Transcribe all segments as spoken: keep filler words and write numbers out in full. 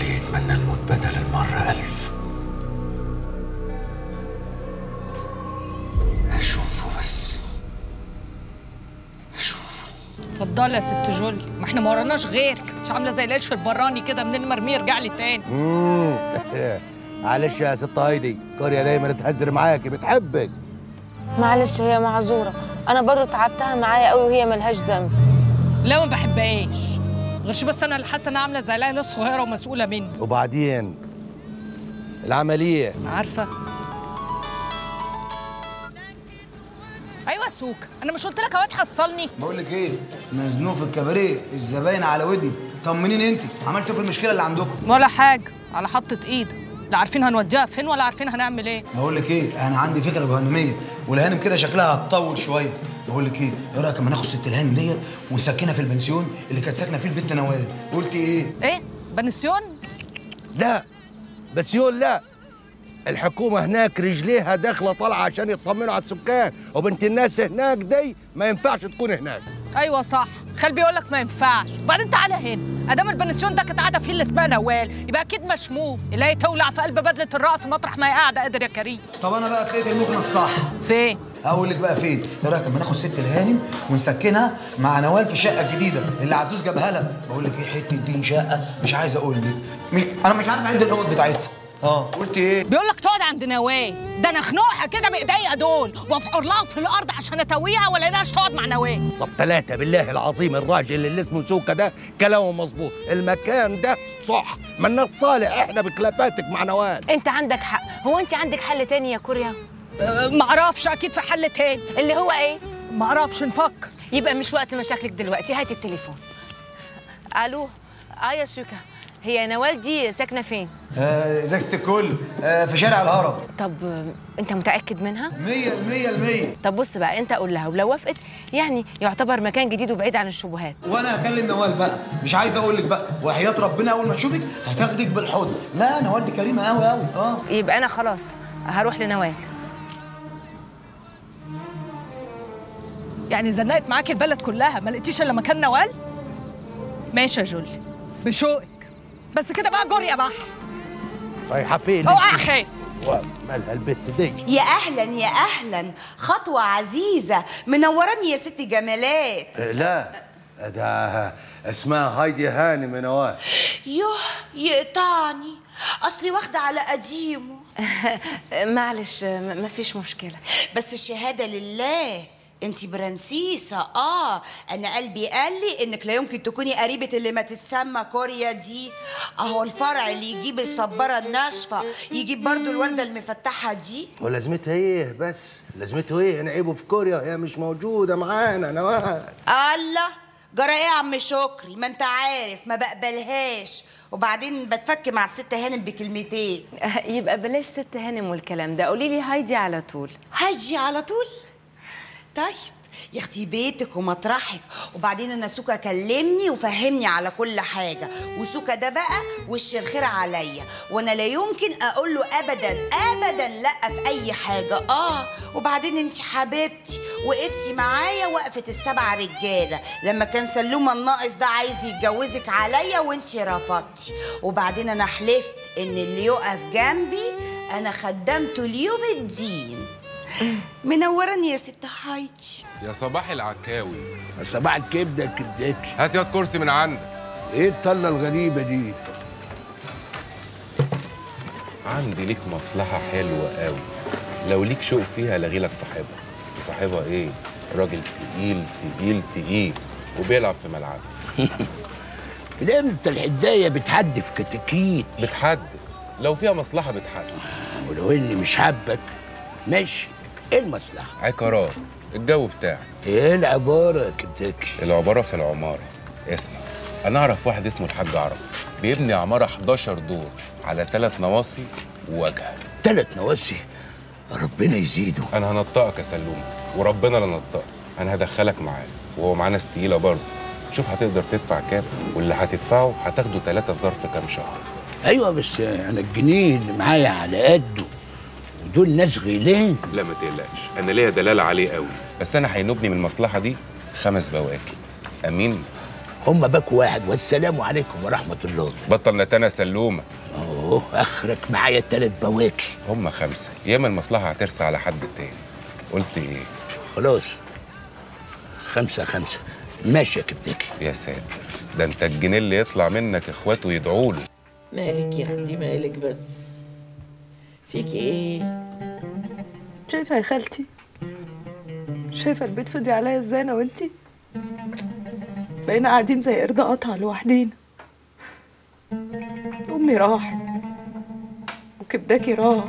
اللي يتمنى الموت بدل المرة ألف. أشوفه بس أشوفه. اتفضلي يا ست جولي، ما احنا ما وراناش غيرك، مش عامله زي القرش البراني كده منين ما ارميه يرجع لي تاني. امم معلش يا ست هايدي، كوريا دايما تهزر معاكي، بتحبك. معلش هي معذوره، انا برضه تعبتها معايا قوي وهي ملهاش ذنب. لا ما بحبهاش، غيرش بس انا اللي حاسه انها عامله زي العيله الصغيره ومسؤوله مني. وبعدين العمليه عارفه. ايوه سوكا، انا مش قلت لك اوقات حصلني؟ بقول لك ايه، مزنوق في الكباريه، الزباين على ودني. طمنيني انت، عملتوا في المشكله اللي عندكم؟ ولا حاجه، على حطه ايد، لا عارفين هنوديها فين ولا عارفين هنعمل ايه. بقول لك ايه، انا عندي فكره جهنميه، والهانم كده شكلها هتطول شويه. بقول لك ايه، ايه رايك اما ناخد ست الهانم ديت ونسكنها في البنسيون اللي كانت ساكنه فيه البنت نوال؟ قلت ايه؟ ايه؟ بنسيون؟ لا بنسيون لا، الحكومة هناك رجليها داخلة طالعة عشان يطمنوا على السكان، وبنت الناس هناك دي ما ينفعش تكون هناك. ايوه صح، خال بيقول لك ما ينفعش، وبعدين تعالى هنا، ادام البنسيون ده كانت قاعده فيه اللي اسمها نوال، يبقى اكيد مشموم، اللي هي تولع في قلب بدله الرقص مطرح ما هي قاعده. قادر يا كريم. طب انا بقى تلاقيت المكنه الصح. فين؟ اقول لك بقى فين، ايه رايك اما ناخد ست الهانم ونسكنها مع نوال في الشقه الجديده اللي عزوز جابها لها؟ بقول لك ايه، حته دي شقه مش عايز اقول لك، انا مش عارف عند الاوض بتاعتها. اه قلت ايه؟ بيقول لك تقعد عند نوال، ده انا اخنقها كده بايديا دول وافحر لها في الارض عشان اتويها ولا لقيناش تقعد مع نوال. طب ثلاثة بالله العظيم، الراجل اللي اسمه سوكا ده كلامه مظبوط، المكان ده صح، مالناش صالح احنا بخلافاتك مع نوال. انت عندك حق، هو انت عندك حل تاني يا كوريا؟ أه معرفش، اكيد في حل تاني. اللي هو ايه؟ معرفش، نفكر. يبقى مش وقت مشاكلك دلوقتي، هاتي التليفون. الو. اه يا سوكا، هي نوال دي ساكنه فين؟ آه ازازه الكل، آه في شارع الهرم. طب انت متاكد منها؟ مية المية المية. طب بص بقى، انت قول لها، ولو وافقت يعني يعتبر مكان جديد وبعيد عن الشبهات. وانا هكلم نوال بقى، مش عايز اقول لك بقى، وحياه ربنا اول ما تشوفك هتاخدك بالحضن. لا نوال دي كريمه قوي قوي. اه يبقى انا خلاص هروح لنوال. يعني زنقت معاكي البلد كلها ما لقيتيش الا مكان نوال؟ ماشي يا جولي، بشوقك، بس كده بقى جري يا بحر. رايحة فين؟ هو اخي مالها البت دي؟ يا اهلا يا اهلا، خطوه عزيزه، منوراني يا ست جمالات. لا ده اسمها هايدي هانم نوال. يوه يقطعني، اصلي واخده على قديمه. معلش مفيش مشكله، بس الشهاده لله انتي برنسيسة. اه انا قلبي قال لي انك لا يمكن تكوني قريبة اللي ما تتسمى كوريا دي. اهو الفرع اللي يجيب الصبارة الناشفة يجيب برضو الوردة المفتحة دي. ولازمتها ايه بس؟ لازمته ايه؟ نعيبه في كوريا، هي مش موجودة معانا نوال. الله، جرى ايه يا عم شكري؟ ما انت عارف ما بقبلهاش، وبعدين بتفك مع الست هانم بكلمتين. يبقى بلاش ست هانم والكلام ده، قولي لي هايدي على طول. هايدي على طول؟ طيب يا اختي بيتك ومطرحك. وبعدين انا سوكا كلمني وفهمني على كل حاجه، وسوكا ده بقى وش الخير عليا، وانا لا يمكن اقول له ابدا ابدا لا في اي حاجه. اه وبعدين انت حبيبتي وقفتي معايا وقفه السبع رجاله لما كان سلومه الناقص ده عايز يتجوزك عليا وانت رفضتي. وبعدين انا حلفت ان اللي يقف جنبي انا خدمته ليوم الدين. منوراني يا ست هايدي. يا صباح العكاوي. صباح الكبده الكداكي. هات ياض كرسي من عندك. ايه الطله الغريبه دي؟ عندي ليك مصلحه حلوه قوي، لو ليك شوق فيها لغي لك صاحبها. وصاحبها ايه؟ راجل تقيل تقيل تقيل وبيلعب في ملعبك. كده انت الحدايه بتحدف كتاكيت. بتحدف لو فيها مصلحه بتحدف. ولو اني مش حابك ماشي، ايه المصلحه؟ عقارات الجو بتاعك. ايه العباره يا كتاكي؟ العباره في العماره. اسمع، انا اعرف واحد اسمه الحاج عرفه بيبني عماره حداشر دور على ثلاث نواصي وواجهه. ثلاث نواصي؟ ربنا يزيده. انا هنطقك يا سلوم، وربنا لا نطقك. انا هدخلك معايا وهو معاه ناس تقيله برضه. شوف هتقدر تدفع كام، واللي هتدفعه هتاخده ثلاثه في ظرف كام شهر. ايوه بس انا الجنيه اللي معايا على قده، ودول ناس غيلان. لا ما تقلقش، انا ليا دلاله عليه قوي، بس انا هينوبني من المصلحه دي خمس بواكي. امين؟ هم باكوا واحد، والسلام عليكم ورحمه الله. بطل نتانا سلومه. اوه اخرك معايا التلات بواكي. هم خمسه، ياما المصلحه هترسى على حد تاني. قلت ايه؟ خلاص خمسه خمسه ماشي يا كبداكي. يا ساتر، ده انت الجنيه اللي يطلع منك اخواته يدعوا له. مالك يا اختي مالك بس؟ فيكي ايه؟ شايفه يا خالتي؟ شايفه البيت فضي عليا ازاي انا وانتي؟ بقينا قاعدين زي قرد قطع لوحدينا. امي راحت وكبداكي راح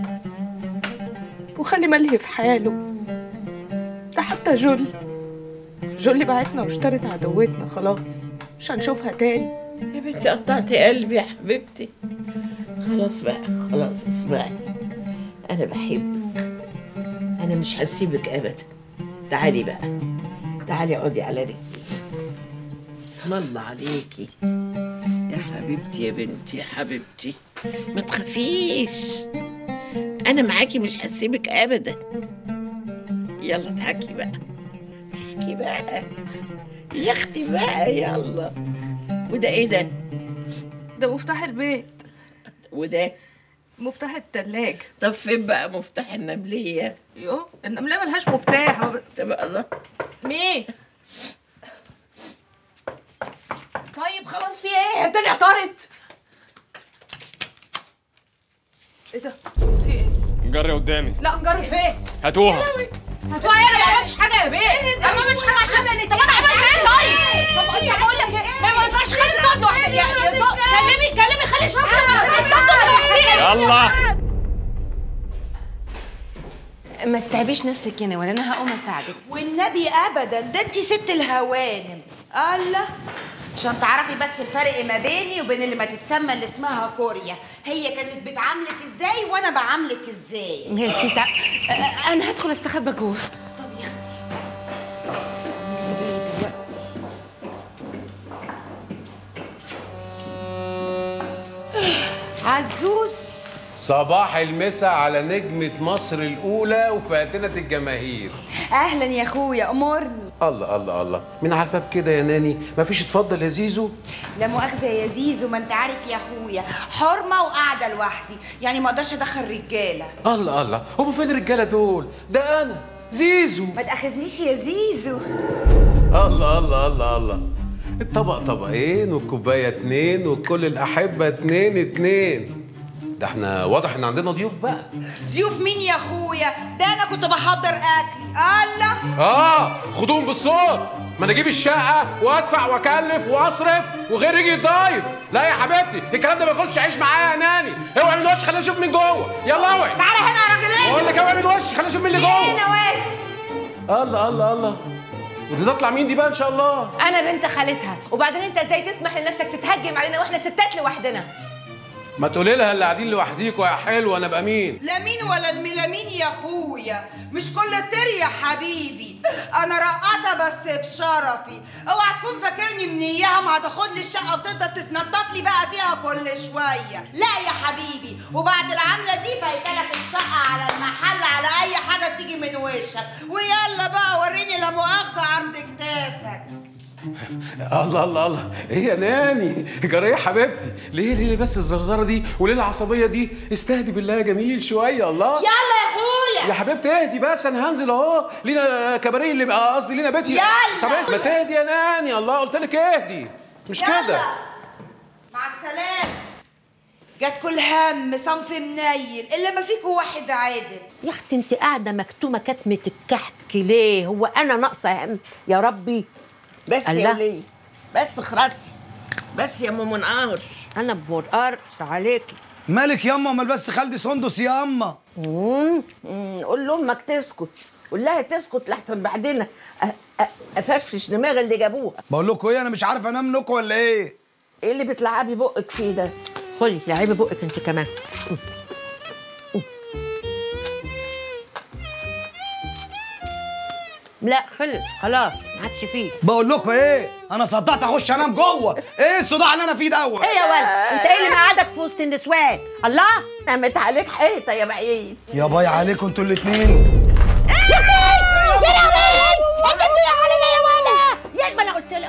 وخلي ملهي في حاله. ده حتى جولي جولي بعتنا واشترت عدوتنا، خلاص مش هنشوفها تاني. يا بنتي قطعتي قلبي يا حبيبتي. خلاص بقى خلاص اسمعي، انا بحبك، انا مش هسيبك ابدا. تعالي بقى تعالي اقعدي على رجلي. اسم الله عليكي يا حبيبتي يا بنتي يا حبيبتي، ما تخافيش، انا معاكي مش هسيبك ابدا. يلا اضحكي بقى اضحكي بقى يا اختي بقى يلا. وده ايه ده؟ ده مفتاح البيت. وده مفتاح التلاجة. طب فين بقى مفتاح النملية؟ يو النملية ملهاش مفتاح. طب الله مين؟ طيب خلاص في ايه؟ الدنيا طارت. ايه ده؟ في ايه؟ نجري قدامي. لا نجري فين؟ هاتوها. هاتوها ايه؟ انا ما عملتش حاجة يا بيه. انا ما عملتش حاجة عشان اللي. طب انا عملت ايه طيب؟ طب انت بقول لك ايه؟ ما ينفعش خالتي تقعد لوحدها. يا يا سو كلمي كلمي خلي شوية ما تسيبي الصندوق لوحديها. يلا ما تتعبيش نفسك يا نوال، انا هقوم اساعدك. والنبي ابدا، ده انت ست الهوانم. الله، عشان تعرفي بس الفرق ما بيني وبين اللي ما تتسمى اللي اسمها كوريا. هي كانت بتعاملك ازاي وانا بعاملك ازاي. ميرسي. تع... انا هدخل استخبى جوه. طب يا اختي ايه دلوقتي؟ عزوز، صباح المسا على نجمة مصر الأولى وفاتنة الجماهير. أهلا يا أخويا، أمرني. الله الله الله، من على الباب كده يا ناني؟ مفيش اتفضل يا زيزو؟ لا مؤاخذة يا زيزو، ما أنت عارف يا أخويا حرمة وقاعدة لوحدي، يعني ما أقدرش أدخل رجالة. الله الله، هما فين الرجالة دول؟ ده أنا زيزو. ما تأخذنيش يا زيزو. الله الله الله الله، الطبق طبقين والكوباية اتنين وكل الأحبة اتنين اتنين. ده احنا واضح ان عندنا ضيوف بقى. ضيوف مين يا اخويا؟ ده انا كنت بحضر اكلي. الله، اه خدوهم بالصوت، ما انا اجيب الشقه وادفع واكلف واصرف وغير يجي يضايف. لا يا حبيبتي الكلام ده ما ياكلش عيش معايا يا ناني. اوعي من وش، خلينا نشوف من جوه. يلا اوعي تعالى هنا يا راجلين. بقول لك اوعي من وش، خلينا نشوف مين اللي جوه. ايه نوال؟ الله الله الله، ودي تطلع مين دي بقى ان شاء الله؟ انا بنت خالتها، وبعدين انت ازاي تسمح لنفسك تتهجم علينا واحنا ستات لوحدنا؟ ما تقولي لها اللي قاعدين لوحديكوا يا حلوه، انا ابقى مين؟ لا مين ولا الميلامين يا اخويا، مش كل طير يا حبيبي. انا رقاصه بس بشرفي. اوعى تكون فاكرني من اياهم هتاخد لي الشقه وتقدر تتنطط لي بقى فيها كل شويه. لا يا حبيبي، وبعد العمله دي فايتلك الشقه على المحل على اي حاجه تيجي من وشك. ويلا بقى وريني لا مؤاخذه عرض كتافك. الله الله الله، ايه يا ناني؟ جرى يا حبيبتي؟ ليه ليه بس الزرزره دي وليه العصبيه دي؟ استهدي بالله يا جميل شويه. الله يلا يا اخويا. يا حبيبتي اهدي بس، انا هنزل اهو. لينا كباريه اللي بقى قصدي لينا بيت. يلا طب ما تهدي يا ناني. الله قلت لك اهدي، مش كده. مع السلامه. جات كل هم صنف منيل الا ما فيكوا واحد عادل. يا اختي انت قاعده مكتومه كتمه الكحك ليه؟ هو انا ناقصه هم يا ربي؟ بس يا وليه بس خلاص بس يا ام منقار. انا بمنقار عليكي. مالك ياما؟ امال بس خالدي سندس يا اما. امم قول لامك تسكت، قول لها تسكت لحسن بعدين افرفش دماغ اللي جابوها. بقول لكم ايه، انا مش عارف انام منكم ولا ايه؟ ايه اللي بتلعبي بقك فيه ده؟ خدي لعبي بقك انت كمان. لا خلص خلاص ما عادش فيه. بقول لكم ايه، انا صدقت اخش انام جوه. ايه الصداع اللي انا فيه دوت؟ ايه يا ولد انت ايه اللي مقعدك في وسط النسوان؟ الله نمت عليك حيطه يا بعيد. يا باي عليكم انتوا الاثنين. يا اختي يا لهوي انت بتضيع علينا يا ولد. يا ما انا قلت لك قلت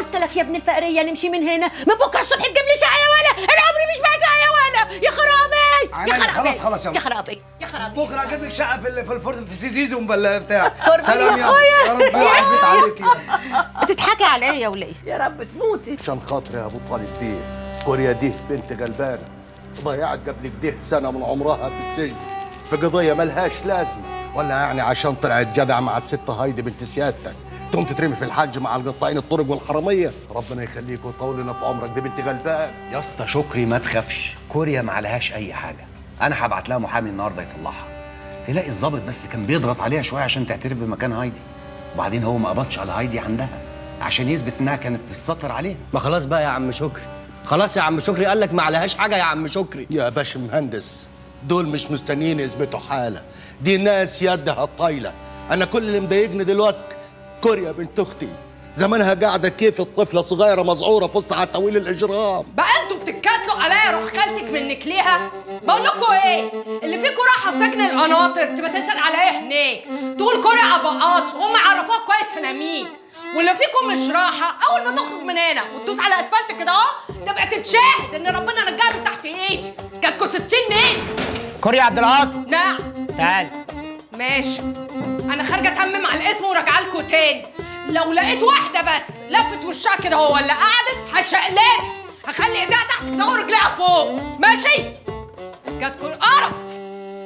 قلت لك يا ابن الفقريه نمشي من هنا، من بكره الصبح تجيب لي شقه يا ولا، العمر مش بعدها يا ولا، يا خرابي يا خرابي خلاص خلاص يا خرابي يا خرابي. بكره اجيب لك شقه في في الفرن في سيزيزو بتاع. سلام يا اخويا، يا رب يوعد البيت عليكي. بتضحكي على ايه يا وليه؟ يا رب تموتي. عشان خاطري يا ابو طالب بيه، كوريا دي بنت غلبانه ضيعت قبل كده سنه من عمرها في السجن في قضيه ملهاش لازمه، ولا يعني عشان طلعت جدع مع الست هايدي بنت سيادتك تقوم تترمي في الحج مع القطاعين الطرق والحراميه؟ ربنا يخليك ويطول لنا في عمرك، دي بنت غلبان. يا اسطى شكري ما تخافش، كوريا ما عليهاش اي حاجه. انا هبعت لها محامي النهارده يطلعها. تلاقي الظابط بس كان بيضغط عليها شويه عشان تعترف بمكان هايدي، وبعدين هو ما قبضش على هايدي عندها عشان يثبت انها كانت تتستر عليه. ما خلاص بقى يا عم شكري، خلاص يا عم شكري قال لك ما عليهاش حاجه يا عم شكري. يا باشا مهندس، دول مش مستنيين يثبتوا حاله، دي ناس يدها طايله. انا كل اللي مضايقني دلوقتي كوريا بنت اختي زمانها قاعده كيف الطفله صغيره مذعوره في وسط عتاويل الاجرام. بقى انتوا بتتكاتلوا عليا روح خالتك منك ليها؟ بقول لكم ايه، اللي فيكم راح سجن القناطر تبقى تسال عليا هناك، تقول كوريا عبقات وهم عرفوها كويس انا مين. واللي فيكم مش راحه اول ما تخرج من هنا وتدوس على اسفلت كده اهو تبقى تتشاهد ان ربنا نجاها من تحت ايدي. جاتكوا ستين نيل. كوريا عبد العاطي. نعم. تعالي. ماشي، انا خارجه اتمم على الاسم وراجعه لكم تاني. لو لقيت واحده بس لفت وشها كده هو ولا قعدت هشقلب، هخلي ايديها تحت كده ورجليها فوق. ماشي؟ جاتكوا القرف.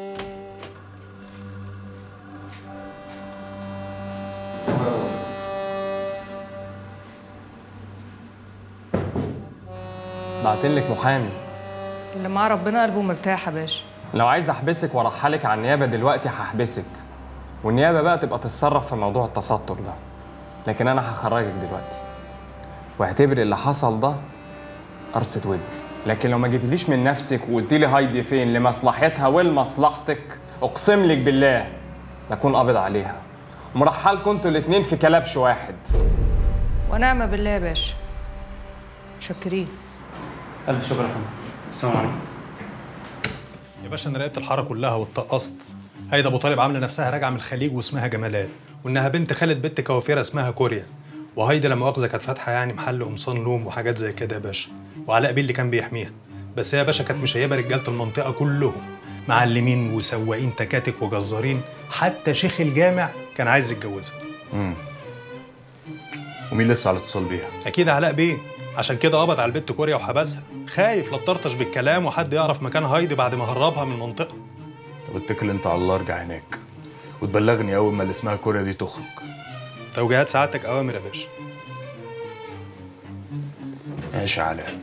بعتلك محامي. اللي مع ربنا قلبه مرتاح يا باشا. لو عايز احبسك وارحلك على النيابه دلوقتي هحبسك، والنيابه بقى تبقى تتصرف في موضوع التستر ده، لكن انا هخرجك دلوقتي واعتبري اللي حصل ده قرصة ودن. لكن لو ما جيتليش من نفسك وقلتي لي هايدي فين لمصلحتها ولمصلحتك، اقسم لك بالله لاكون قابض عليها ومرحلكم انتوا الاثنين في كلبش واحد. ونعم بالله يا باشا. متشكرين. الف شكر يا فندم. السلام عليكم. يا باشا انا راقبت الحاره كلها واتقصت. هيدا ابو طالب عامله نفسها راجعه من الخليج واسمها جمالات، وانها بنت خالد بنت كوافيره اسمها كوريا، وهيدا لا مؤاخذه كانت فاتحه يعني محل قمصان لوم وحاجات زي كده يا باشا، وعلاء بيه اللي كان بيحميها. بس هي يا باشا كانت مشيبه رجاله المنطقه كلهم، معلمين وسواقين تكاتك وجزارين، حتى شيخ الجامع كان عايز يتجوزها. امم ومين لسه على اتصال بيها؟ اكيد علاء بيه، عشان كده قبض على البت كوريا وحبسها، خايف لا تطرطش بالكلام وحد يعرف مكان هايدي بعد ما هربها من المنطقه. طب اتكل انت على الله، ارجع هناك وتبلغني اول ما اللي اسمها كوريا دي تخرج. توجيهات سعادتك اوامر يا باشا. ماشي يا علاء.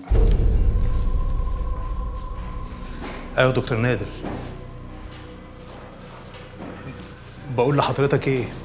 ايوه دكتور نادر، بقول لحضرتك ايه،